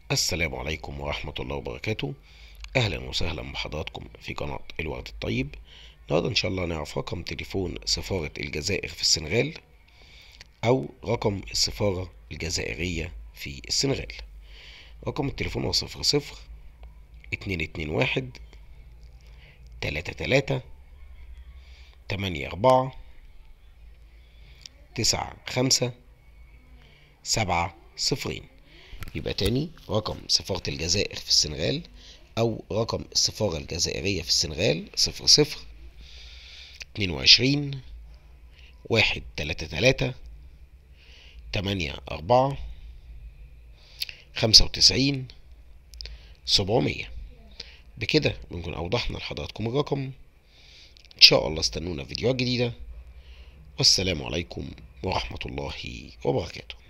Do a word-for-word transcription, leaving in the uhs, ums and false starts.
السلام عليكم ورحمة الله وبركاته. أهلا وسهلا بحضراتكم في قناة الورد الطيب. النهاردة إن شاء الله نعرف رقم تليفون سفارة الجزائر في السنغال أو رقم السفارة الجزائرية في السنغال. رقم التليفون هو صفر صفر اتنين اتنين واحد تلاتة تلاتة تمانية أربعة تسعة خمسة سبعة صفرين. يبقى تاني، رقم سفارة الجزائر في السنغال أو رقم السفارة الجزائرية في السنغال صفر صفر اتنين وعشرين واحد تلاتة تلاتة تمانية أربعة خمسة وتسعين سبعمية. بكده بنكون أوضحنا لحضراتكم الرقم. إن شاء الله استنونا في فيديوهات جديدة، والسلام عليكم ورحمة الله وبركاته.